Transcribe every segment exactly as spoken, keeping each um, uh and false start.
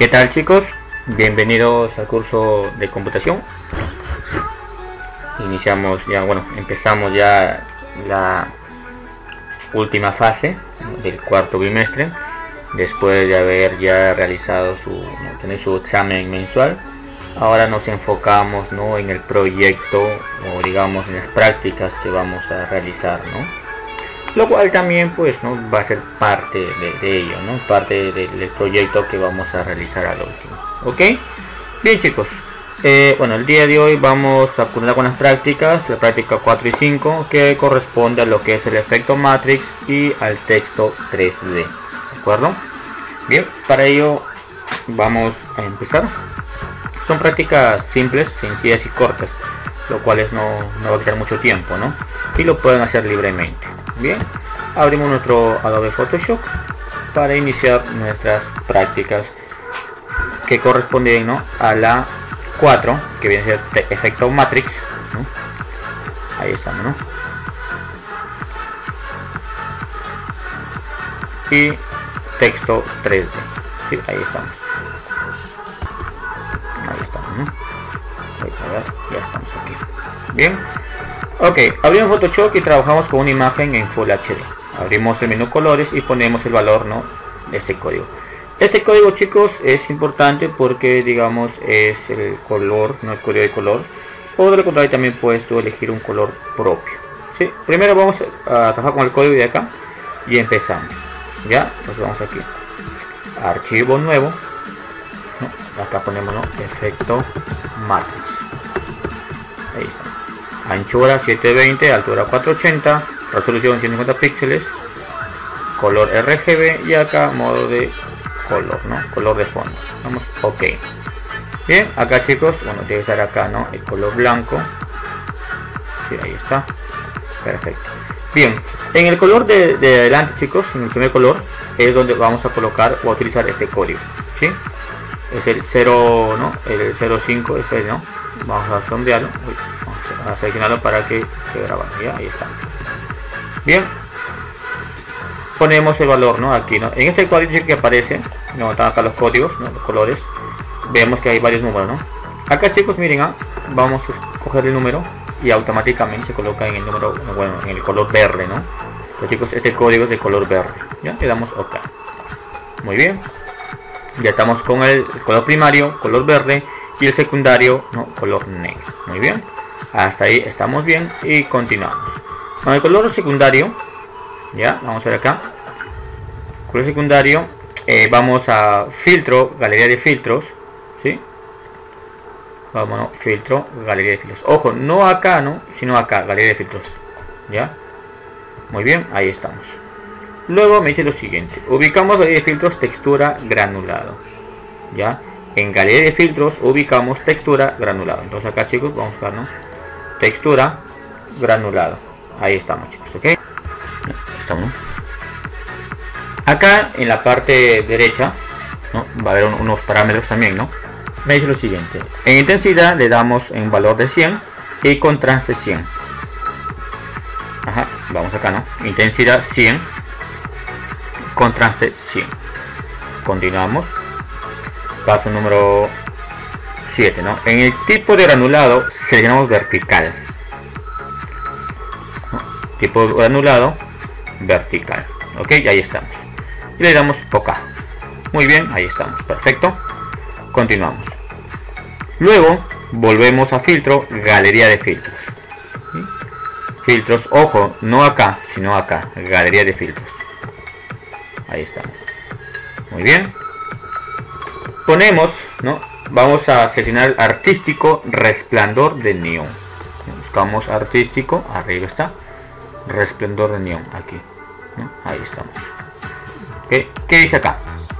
¿Qué tal, chicos? Bienvenidos al curso de computación. Iniciamos ya, bueno, empezamos ya la última fase del cuarto bimestre, después de haber ya realizado su, ¿no? tener su examen mensual. Ahora nos enfocamos, ¿no? en el proyecto, o digamos en las prácticas que vamos a realizar, ¿no? Lo cual también pues no va a ser parte de, de ello, ¿no? Parte de, del proyecto que vamos a realizar al último. ¿Ok? Bien, chicos. Eh, bueno, el día de hoy vamos a continuar con las prácticas, la práctica cuatro y cinco, que corresponde a lo que es el efecto Matrix y al texto tres D. ¿De acuerdo? Bien, para ello vamos a empezar. Son prácticas simples, sencillas y cortas, lo cual es no, no va a quitar mucho tiempo, ¿no? Y lo pueden hacer libremente. Bien, abrimos nuestro Adobe Photoshop para iniciar nuestras prácticas que corresponden, ¿no? a la cuatro, que viene a ser efecto Matrix, ¿no? Ahí estamos, ¿no? Y texto tres D, sí, ahí estamos. Ahí estamos, ¿no? A ver, ya estamos aquí. Bien. Ok, abrimos Photoshop y trabajamos con una imagen en Full H D. Abrimos el menú colores y ponemos el valor, ¿no? de este código. Este código, chicos, es importante porque, digamos, es el color, no el código de color. O de lo contrario, también puedes tú elegir un color propio. ¿Sí? Primero vamos a trabajar con el código de acá y empezamos. Ya, entonces vamos aquí. Archivo nuevo. ¿No? Acá ponemos, ¿no? efecto Matrix. Ahí está. Anchura setecientos veinte, altura cuatrocientos ochenta, resolución ciento cincuenta píxeles, color R G B y acá modo de color, ¿no? Color de fondo. Vamos, ok. Bien, acá, chicos, bueno, tiene que estar acá, ¿no? El color blanco. Sí, ahí está. Perfecto. Bien, en el color de, de adelante, chicos, en el primer color es donde vamos a colocar o a utilizar este código, ¿sí? Es el cero, ¿no? El cero cinco, este, ¿no? Vamos a sombrearlo. Uy, vamos a seleccionarlo para que se grabe. Ya, ahí está. Bien. Ponemos el valor, ¿no? Aquí, ¿no? En este cuadrito que aparece, no, están acá los códigos, ¿no? Los colores. Vemos que hay varios números, ¿no? Acá, chicos, miren, ¿ah? vamos a escoger el número y automáticamente se coloca en el número, bueno, en el color verde, ¿no? Pues, chicos, este código es de color verde. Ya, le damos OK. Muy bien. Ya estamos con el color primario, color verde, y el secundario, ¿no? color negro. Muy bien. Hasta ahí estamos bien y continuamos. Con el color secundario, ya, vamos a ver acá. Color secundario, eh, vamos a filtro, galería de filtros, ¿sí? Vámonos, filtro, galería de filtros. Ojo, no acá, ¿no? Sino acá, galería de filtros. ¿Ya? Muy bien, ahí estamos. Luego me dice lo siguiente. Ubicamos galería de filtros, textura, granulado. ¿Ya? En galería de filtros ubicamos textura, granulado. Entonces acá, chicos, vamos a buscar, ¿no? Textura, granulado. Ahí estamos, chicos, ¿ok? Estamos, ¿no? Acá en la parte derecha, ¿no? Va a haber un, unos parámetros también, ¿no? Me dice lo siguiente. En intensidad le damos en valor de cien y contraste cien. Ajá, vamos acá, ¿no? Intensidad cien, contraste cien. Continuamos. Paso número siete, ¿no? En el tipo de granulado seleccionamos vertical. ¿No? Tipo de granulado vertical. Ok, y ahí estamos. Y le damos OK. Muy bien, ahí estamos. Perfecto. Continuamos. Luego volvemos a filtro, galería de filtros. ¿Sí? Filtros, ojo, no acá, sino acá. Galería de filtros. Ahí estamos. Muy bien. Ponemos, ¿no? Vamos a seleccionar artístico, resplandor de neón. Buscamos artístico, arriba está, resplandor de neón, aquí, ¿no? Ahí estamos. ¿Qué, ¿Qué dice acá?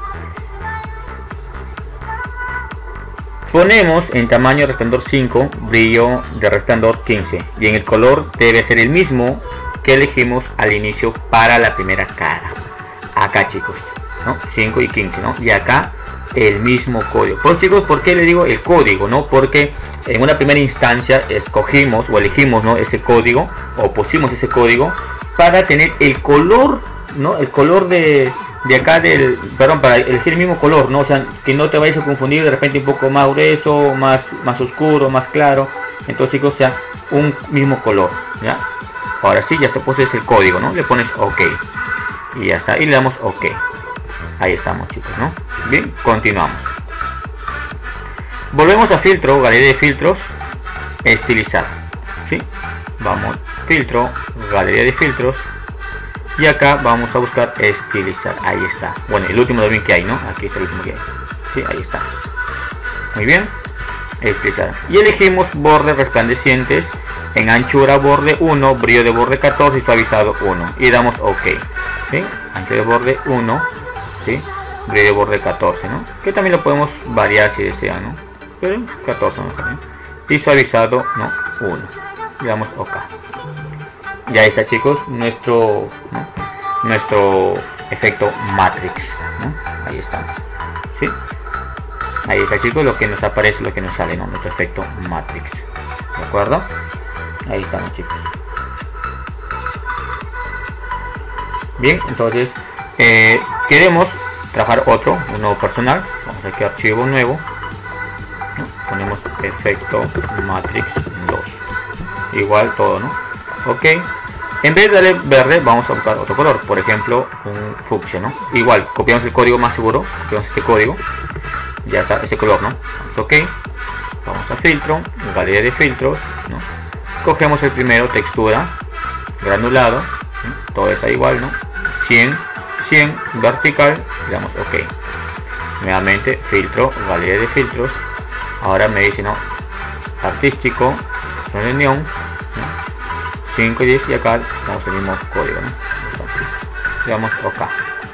Ponemos en tamaño resplandor cinco, brillo de resplandor quince, y en el color debe ser el mismo que elegimos al inicio para la primera cara. Acá, chicos, ¿no? cinco y quince, ¿no? Y acá el mismo código. Pues, chicos, ¿por qué le digo el código? ¿No? Porque en una primera instancia escogimos o elegimos, ¿no? ese código, o pusimos ese código para tener el color, ¿no? El color de, de acá del, perdón, para elegir el mismo color, ¿no? O sea, que no te vayas a confundir de repente un poco más grueso, más, más oscuro, más claro. Entonces, chicos, sea un mismo color, ¿ya? Ahora sí, ya te poses el código, ¿no? Le pones OK. Y ya está, y le damos OK. Ahí estamos, chicos, ¿no? Bien, continuamos. Volvemos a filtro, galería de filtros, estilizar, ¿sí? Vamos, filtro, galería de filtros. Y acá vamos a buscar estilizar. Ahí está. Bueno, el último también que hay, ¿no? Aquí está el último que hay. Sí, ahí está. Muy bien. Estilizar. Y elegimos bordes resplandecientes en anchura borde uno, brillo de borde catorce y suavizado uno. Y damos OK. ¿Sí? Anchura de borde uno. ¿Sí? Brillo de borde catorce, ¿no? Que también lo podemos variar si desean, ¿no? Pero catorce no está bien. Y suavizado, ¿no? uno. Y damos OK. Ya está, chicos, nuestro, ¿no? nuestro efecto Matrix, ¿no? Ahí estamos, ¿sí? Ahí está, chicos, lo que nos aparece, lo que nos sale, ¿no? Nuestro efecto Matrix, ¿de acuerdo? Ahí estamos, chicos. Bien, entonces eh, queremos trabajar otro, un nuevo personal. Vamos aquí a archivo nuevo, ¿no? Ponemos efecto Matrix dos, igual todo, ¿no? OK. En vez de darle verde, vamos a buscar otro color, por ejemplo un fucsia, ¿no? Igual, copiamos el código más seguro, copiamos este código, ya está ese color, ¿no? Vamos OK, vamos a filtro, galería de filtros, ¿no? Cogemos el primero, textura, granulado, ¿no? Todo está igual, ¿no? cien, cien, vertical, le damos OK. Nuevamente, filtro, galería de filtros, ahora me dice, ¿no? Artístico, reunión, ¿no? cinco y diez y acá damos el mismo código, ¿no? Le damos OK.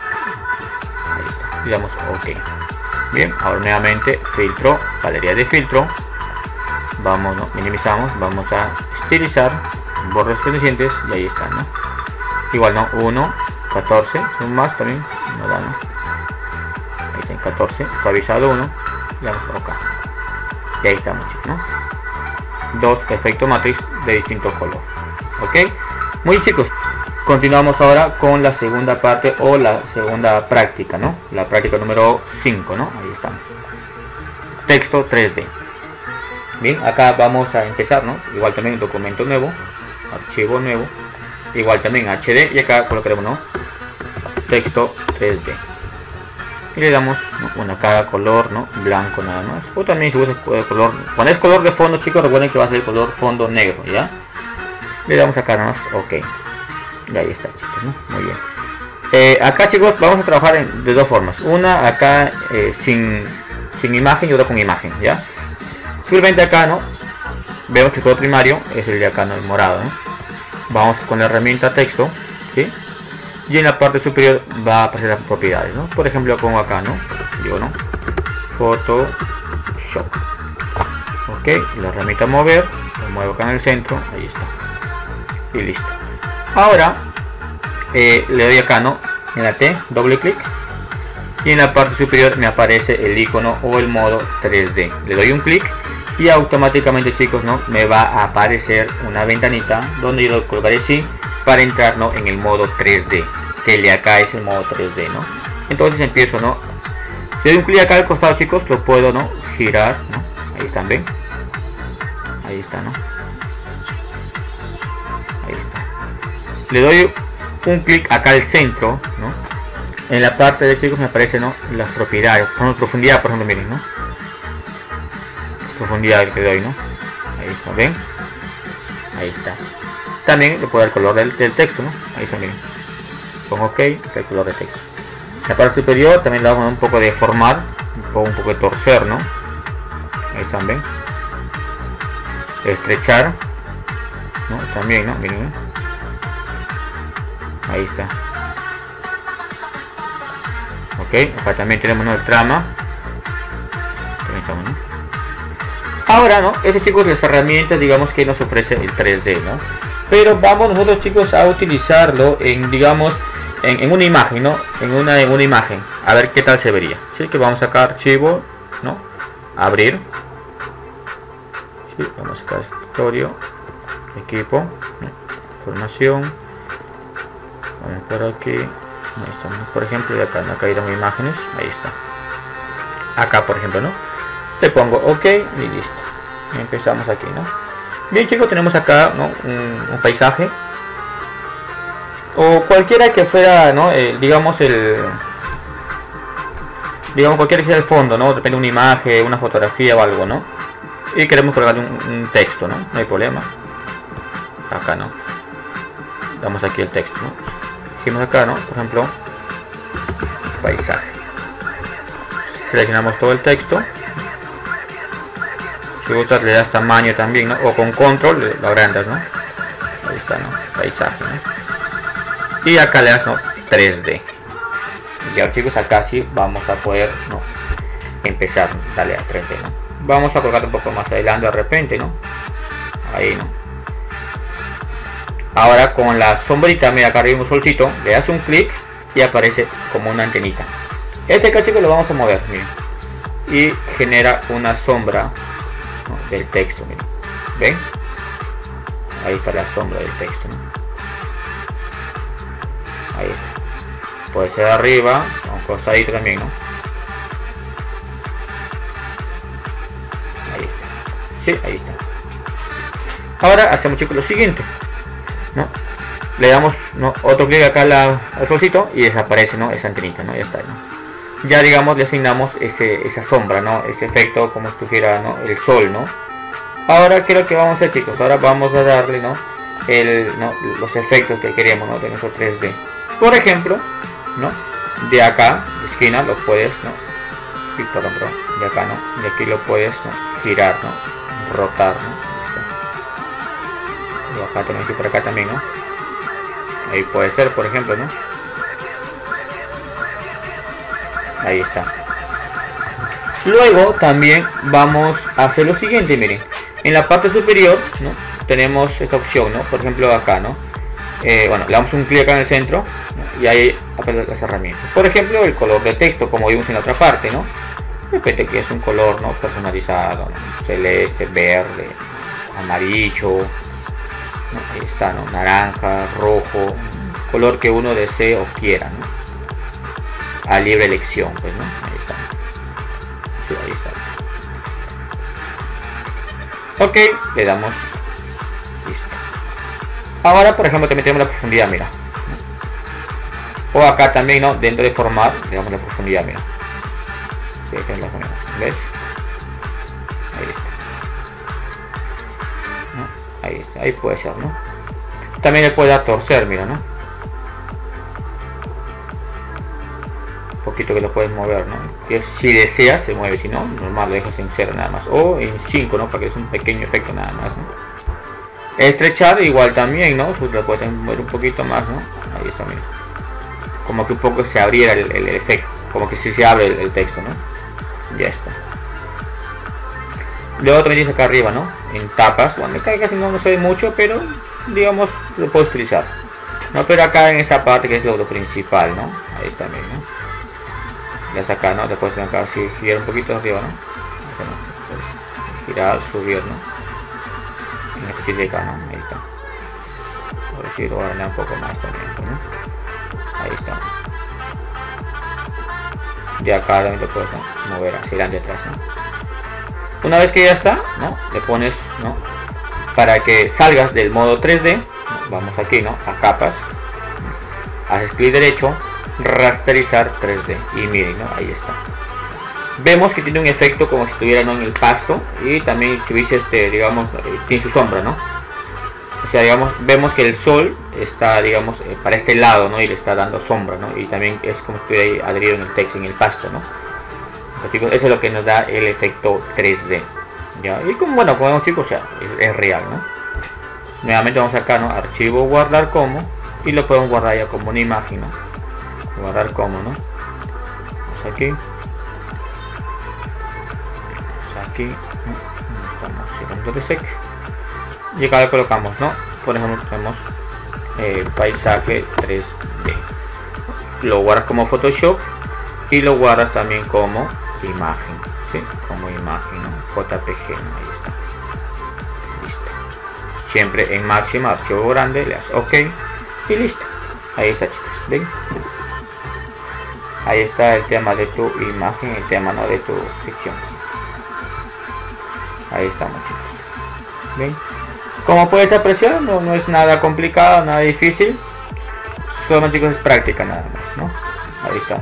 Ahí está. Le damos OK. Bien, ahora nuevamente filtro, galería de filtro. Vamos, ¿no? Minimizamos, vamos a estilizar, bordes resplandecientes y ahí está, ¿no? Igual, ¿no? uno, catorce, son más también, no da, ¿no? Ahí está en catorce, suavizado uno, le damos OK. Y ahí estamos, chicos, ¿no? Dos efecto Matrix de distinto color. OK, muy bien, chicos, continuamos ahora con la segunda parte o la segunda práctica, ¿no? La práctica número cinco, ¿no? Ahí estamos. Texto tres D. Bien, acá vamos a empezar, ¿no? Igual también documento nuevo, archivo nuevo, igual también H D y acá colocaremos, ¿no? Texto tres D. Y le damos, ¿no? Una cada color, ¿no? Blanco nada más. O también si usa color, cuando es color de fondo, chicos, recuerden que va a ser el color fondo negro, ¿ya? Le damos acá nada más OK. Y ahí está, chicos, ¿no? Muy bien. Eh, acá, chicos, vamos a trabajar en, de dos formas. Una acá eh, sin, sin imagen y otra con imagen, ¿ya? Simplemente acá, ¿no? Vemos que el color primario es el de acá, ¿no? El morado, ¿no? Vamos con la herramienta texto, ¿sí? Y en la parte superior va a aparecer las propiedades, ¿no? Por ejemplo, lo pongo acá, ¿no? Digo, ¿no? Photoshop. OK, la herramienta mover, lo muevo acá en el centro, ahí está. Y listo. Ahora eh, le doy acá, ¿no? En la T, doble clic. Y en la parte superior me aparece el icono o el modo tres D. Le doy un clic y automáticamente, chicos, ¿no? Me va a aparecer una ventanita donde yo lo colocaré así para entrar, ¿no? En el modo tres D, que el de acá es el modo tres D, ¿no? Entonces empiezo, ¿no? Si doy un clic acá al costado, chicos, lo puedo, ¿no? Girar, ¿no? Ahí están, ¿ven? Ahí está, ¿no? Ahí está. Le doy un clic acá al centro, ¿no? En la parte de, chicos, me aparecen, ¿no? Las propiedades, por ejemplo, profundidad, por ejemplo, miren, ¿no? Profundidad que doy, ¿no? Ahí está, ¿ven? Ahí está. También le puedo dar el color del, del texto, ¿no? Ahí está, miren. Pongo OK, está el color del texto. La parte superior también le damos un poco de formar, un poco, un poco de torcer, ¿no? Ahí están, ¿ven? Estrechar, ¿no? También, ¿no? Miren, ¿no? Ahí está. OK, acá también tenemos, ¿no? El trama. También estamos, ¿no? Ahora, ¿no? Este, chicos, las herramientas, digamos, que nos ofrece el tres D, ¿no? Pero vamos nosotros, chicos, a utilizarlo en, digamos, en, en una imagen, ¿no? En una, en una imagen. A ver qué tal se vería. Así que vamos a sacar archivo, ¿no? Abrir. Sí, vamos a sacar escritorio, equipo, ¿no? Información. Vamos por aquí. Ahí está, ¿no? Por ejemplo, y acá, ¿no? Acá irán imágenes, ahí está. Acá, por ejemplo, ¿no? Le pongo OK y listo. Y empezamos aquí, ¿no? Bien, chicos, tenemos acá, ¿no? un, un paisaje. O cualquiera que fuera, ¿no? Eh, digamos el... Digamos cualquiera que sea el fondo, ¿no? Depende de una imagen, una fotografía o algo, ¿no? Y queremos colgarle un, un texto, ¿no? No hay problema. Acá, ¿no? Damos aquí el texto, ¿no? Dijimos acá, ¿no? Por ejemplo, paisaje. Seleccionamos todo el texto. Si gustas le das tamaño también, ¿no? O con control lo agrandas, ¿no? Ahí está, ¿no? Paisaje, ¿no? Y acá le das, ¿no? tres D. Ya, chicos, acá sí vamos a poder, ¿no? Empezar, dale a tres D, ¿no? Vamos a colocar un poco más adelante de repente, ¿no? Ahí, ¿no? Ahora con la sombrita, mira, acá arriba un solcito, le das un clic y aparece como una antenita. Este acá, chicos, lo vamos a mover, miren. Y genera una sombra, ¿no? Del texto, miren. ¿Ven? Ahí está la sombra del texto, ¿no? Ahí está. Puede ser arriba, a un costadito también, ¿no? Ahí está. Sí, ahí está. Ahora hacemos, chicos, lo siguiente, ¿no? Le damos, ¿no? Otro clic acá la, al solcito y desaparece, ¿no? Esa antenita, ¿no? Ya está, ¿no? Ya, digamos, le asignamos ese, esa sombra, ¿no? Ese efecto como si estuviera, ¿no? El sol, ¿no? Ahora, ¿qué es lo que vamos a hacer, chicos? Ahora vamos a darle, ¿no? El, ¿no? Los efectos que queremos, ¿no? De nuestro tres D. Por ejemplo, ¿no? De acá, de esquina, lo puedes, ¿no? Y perdón, perdón, de acá, ¿no? De aquí lo puedes, ¿no? Girar, ¿no? Rotar, ¿no? Y acá también, y por acá también, ¿no? Ahí puede ser, por ejemplo, ¿no? Ahí está. Luego también vamos a hacer lo siguiente, miren. En la parte superior, ¿no? Tenemos esta opción, ¿no? Por ejemplo, acá, ¿no? Eh, bueno, le damos un clic acá en el centro, ¿no? Y ahí aparecen las herramientas. Por ejemplo, el color de texto, como vimos en la otra parte, ¿no? De repente que es un color, ¿no? Personalizado, ¿no? Celeste, verde, amarillo, ¿no? Ahí está, ¿no? Naranja, rojo, color que uno desee o quiera, ¿no? A libre elección, pues, ¿no? Ahí está. Sí, ahí está. Ok, le damos. Listo. Ahora, por ejemplo, también tenemos la profundidad, mira. O acá también, ¿no? Dentro de formar, le damos la profundidad, mira. Sí, aquí la ponemos, ¿ves? Ahí está. ¿No? Ahí está, ahí puede ser, ¿no? También le puede dar torcer, mira, ¿no? Un poquito que lo puedes mover, ¿no? Que si deseas se mueve, si no, normal lo dejas en cero nada más. O en cinco, ¿no? Para que es un pequeño efecto nada más, ¿no? Estrechar igual también, ¿no? Pues lo puedes mover un poquito más, ¿no? Ahí está, mira. Como que un poco se abriera el, el, el efecto. Como que si se abre el, el texto, ¿no? Ya está. Luego también tienes acá arriba, ¿no? En tapas, bueno, acá casi no, no se ve mucho, pero digamos lo puedes utilizar, ¿no? Pero acá en esta parte que es lo, lo principal, ¿no? Ahí también, ¿no? Ya está acá, ¿no? Te puedes acá así, girar un poquito arriba, ¿no? Acá, ¿no? Girar, subir, ¿no? En la cuchilla de acá, ¿no? Ahí está. Ahora sí lo voy a darle un poco más también, ¿no? Ahí está. De acá también lo puedes, ¿no? Mover hacia adelante y atrás, ¿no? Una vez que ya está, ¿no? Le pones, ¿no? Para que salgas del modo tres D, ¿no? Vamos aquí, ¿no? A capas, haces clic derecho, rasterizar tres D y miren, ¿no? Ahí está. Vemos que tiene un efecto como si estuviera, ¿no? En el pasto, y también si hubiese este, digamos, eh, tiene su sombra, ¿no? O sea, digamos, vemos que el sol está, digamos, eh, para este lado, ¿no? Y le está dando sombra, ¿no? Y también es como si estuviera ahí adherido en el texto, en el pasto, ¿no? Pues, chicos, eso es lo que nos da el efecto tres D. ¿Ya? Y como, bueno, como vemos, chicos, o sea, es, es real, ¿no? Nuevamente vamos acá, ¿no? Archivo, guardar como, y lo podemos guardar ya como una imagen, ¿no? Guardar como, ¿no? Vamos aquí. Vamos aquí, ¿no? Estamos segundo de sec. Y acá le colocamos, ¿no? Por ejemplo, tenemos eh, paisaje tres D. Lo guardas como Photoshop y lo guardas también como imagen, ¿sí? Como imagen, ¿no? J P G, ¿no? Ahí está. Listo. Siempre en máxima, archivo grande, le das OK y listo. Ahí está, chicos. ¿Ven? Ahí está el tema de tu imagen, el tema no de tu sección. Ahí estamos, chicos. Bien. Como puedes apreciar, no, no es nada complicado, nada difícil. Solo, chicos, es práctica nada más, ¿no? Ahí está.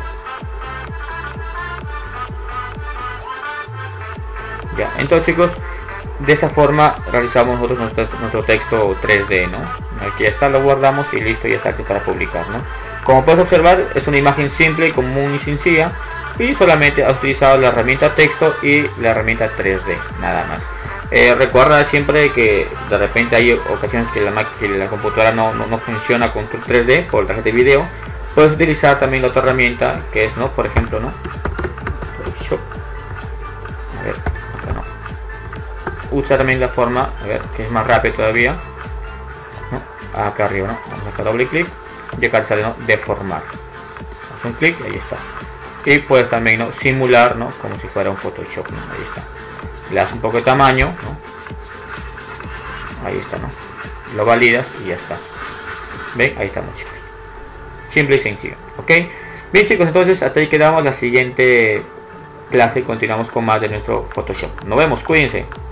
Ya, entonces, chicos, de esa forma realizamos nosotros nuestro, nuestro texto tres D, ¿no? Aquí ya está, lo guardamos y listo, ya está aquí para publicar, ¿no? Como puedes observar, es una imagen simple, común y sencilla, y solamente ha utilizado la herramienta texto y la herramienta tres D, nada más. Eh, recuerda siempre que de repente hay ocasiones que la, que la computadora no, no, no funciona con tu tres D por el tarjeta de video. Puedes utilizar también la otra herramienta que es, ¿no? Por ejemplo, ¿no? Photoshop. A ver, acá no. Usa también la forma, a ver, que es más rápido todavía, ¿no? Acá arriba, ¿no? Vamos acá, doble clic y acá sale, ¿no? Deformar. Haz un clic y ahí está. Y puedes también, ¿no? Simular, ¿no? Como si fuera un Photoshop, ¿no? Ahí está. Le das un poco de tamaño, ¿no? Ahí está, ¿no? Lo validas y ya está. ¿Ven? Ahí estamos, chicos. Simple y sencillo, ¿ok? Bien, chicos, entonces hasta ahí quedamos. La siguiente clase continuamos con más de nuestro Photoshop. Nos vemos, cuídense.